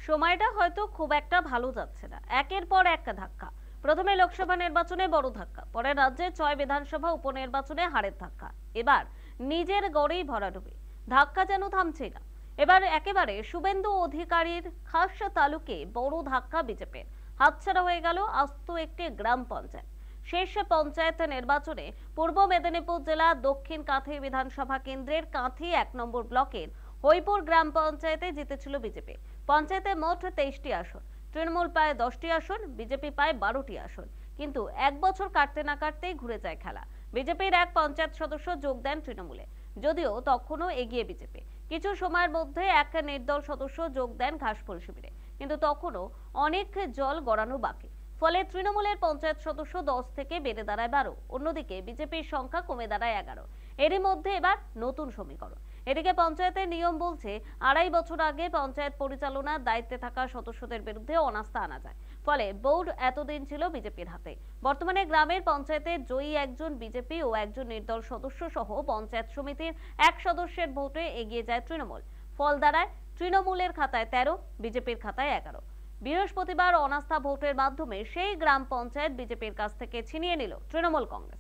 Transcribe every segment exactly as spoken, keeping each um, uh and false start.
সময়টা হয়তো খুব একটা ভালো যাচ্ছে না, একের পর এক ধাক্কা। প্রথমে লোকসভা নির্বাচনে বড় ধাক্কা, পরে রাজ্যে ছয় বিধানসভা উপনির্বাচনে হারের ধাক্কা, এবার নিজের গড়েই ভরাডুবি। ধাক্কা যেন থামছে না। এবার একেবারে শুভেন্দু অধিকারীর খাস তালুকে বড় ধাক্কা বিজেপির। হাতছাড়া হয়ে গেল আস্ত একটি গ্রাম পঞ্চায়েত। শেষ পঞ্চায়েত নির্বাচনে পূর্ব মেদিনীপুর জেলা দক্ষিণ কাঁথি বিধানসভা কেন্দ্রের কাঁথি এক নম্বর ব্লকের হইপুর গ্রাম পঞ্চায়েতে জিতেছিল বিজেপি। পঞ্চায়েতে মোট তেইশটি আসন, তৃণমূল পায় দশটি আসন, বিজেপি পায় বারোটি আসন। কিন্তু এক বছর কাটতে না কাটতেই ঘুরে যায় খেলা। বিজেপির এক পঞ্চায়েত সদস্য যোগ দেন তৃণমূলে, যদিও তখনও এগিয়ে বিজেপি। কিছু সময়ের মধ্যে এক নির্দল সদস্য যোগ দেন ঘাসফুল শিবিরে, কিন্তু তখনও অনেক জল গড়ানো বাকি। ফলে তৃণমূলের পঞ্চায়েত সদস্য দশ থেকে বেড়ে দাঁড়ায় বারো, অন্যদিকে বিজেপির সংখ্যা কমে দাঁড়ায় এগারো। এরই মধ্যে এবার নতুন সমীকরণ। এদিকে পঞ্চায়েতের নিয়ম বলছে আড়াই বছর আগে পঞ্চায়েত পরিচালনার দায়িত্বে থাকা সদস্যদের বিরুদ্ধে অনাস্থা আনা যায়। ফলে বোর্ড এতদিন ছিল বিজেপির হাতে। বর্তমানে গ্রামের পঞ্চায়েতের জয়ী একজন বিজেপি ও একজন নির্দল সদস্য সহ পঞ্চায়েত সমিতির এক সদস্যের ভোটে এগিয়ে যায় তৃণমূল। ফল দাঁড়ায় তৃণমূলের খাতায় তেরো, বিজেপির খাতায় এগারো। বৃহস্পতিবার অনাস্থা ভোটের মাধ্যমে সেই গ্রাম পঞ্চায়েত বিজেপির কাছ থেকে ছিনিয়ে নিল তৃণমূল কংগ্রেস।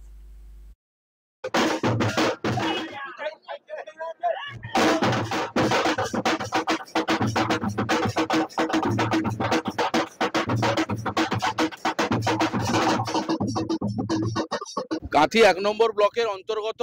কাঁথি এক নম্বর ব্লকের অন্তর্গত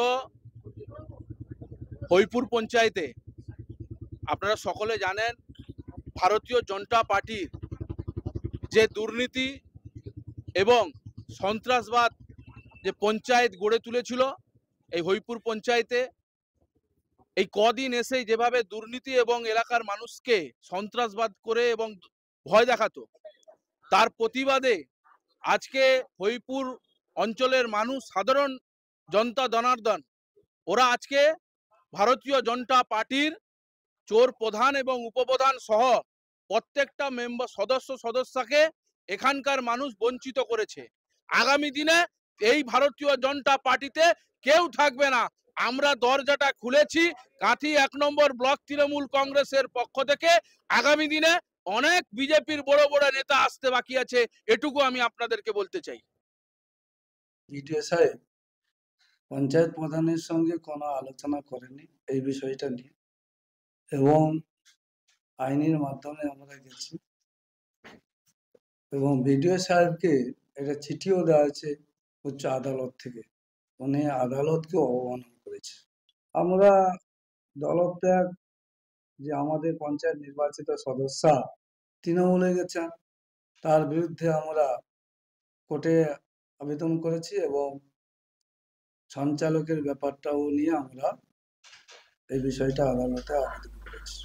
হইপুর পঞ্চায়েতে আপনারা সকলে জানেন, ভারতীয় জনতা পার্টির যে দুর্নীতি এবং সন্ত্রাসবাদ যে পঞ্চায়েত গড়ে তুলেছিল এই হইপুর পঞ্চায়েতে, এই কদিন এসেই যেভাবে দুর্নীতি এবং এলাকার মানুষকে সন্ত্রাসবাদ করে এবং ভয় দেখাতো, তার প্রতিবাদে আজকে হইপুর অঞ্চলের মানুষ, সাধারণ জনতা জনার্দন, ওরা আজকে ভারতীয় জনতা পার্টির চোর প্রধান এবং উপপ্রধান সহ প্রত্যেকটা মেম্বার সদস্য সদস্যকে এখানকার মানুষ বঞ্চিত করেছে। আগামী দিনে এই ভারতীয় জনতা পার্টিতে কেউ থাকবে না। আমরা দরজাটা খুলেছি। কাঁথি এক নম্বর ব্লক তৃণমূল কংগ্রেসের পক্ষ থেকে আগামী দিনে অনেক বিজেপির বড় বড় নেতা আসতে বাকি আছে, এটুকু আমি আপনাদেরকে বলতে চাই। বিডিও সাহেব পঞ্চায়েত প্রধানের সঙ্গে কোনো আলোচনা করেনি এই বিষয়টা নিয়ে, এবং আইনের মাধ্যমে আমরা গেছি এবং বিডিও সাহেবকে একটা চিঠিও দেওয়া হয়েছে উচ্চ আদালত থেকে। উনি আদালতকে অবমাননা করেছে। আমরা দলত্যাগ, যে আমাদের পঞ্চায়েত নির্বাচিত সদস্য তৃণমূলে গেছেন, তার বিরুদ্ধে আমরা কোর্টে আবেদন করেছি এবং সঞ্চালকের ব্যাপারটাও নিয়ে আমরা এই বিষয়টা আদালতে আবেদন করেছি।